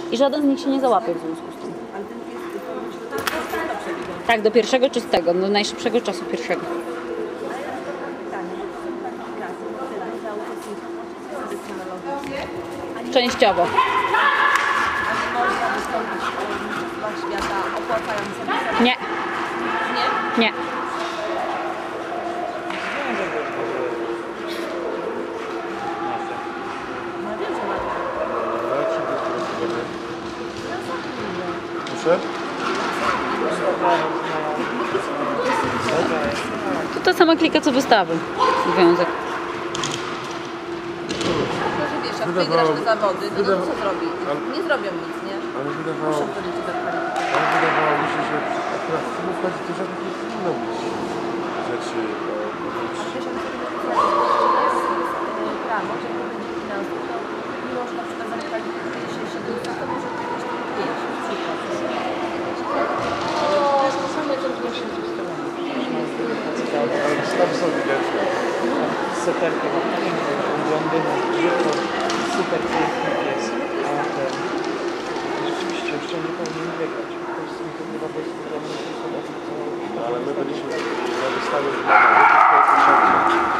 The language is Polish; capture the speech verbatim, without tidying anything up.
i żaden z nich się nie załapie w związku z tym. Tak, do pierwszego czystego, do najszybszego czasu pierwszego. Częściowo. Nie. Nie? Nie. Proszę? To ta sama klika co wystawy. Związek. Wiesz, jak wygrasz te zawody, to, to co zrobi? Nie zrobią nic, nie? Ale wydawało, ale wydawało mi się, że akurat w tym układzie to żadnych nie powinno być rzeczy. Prawo, że to będzie finansów, to mimo, że na przykład zakwalifikuje się siedemset, to może być pięć na przykład. To samo co w naszym ustaleniu. Ale wystawy są ewidentne. Seterkę ma piękną, blondyną, brzydką, super piękny pies, a ten... Rzeczywiście, jeszcze nie powinien biegać. Po prostu mi to chyba bez problemu, że są Ale my byliśmy na wystawie w Manawie, to jest wszędzie.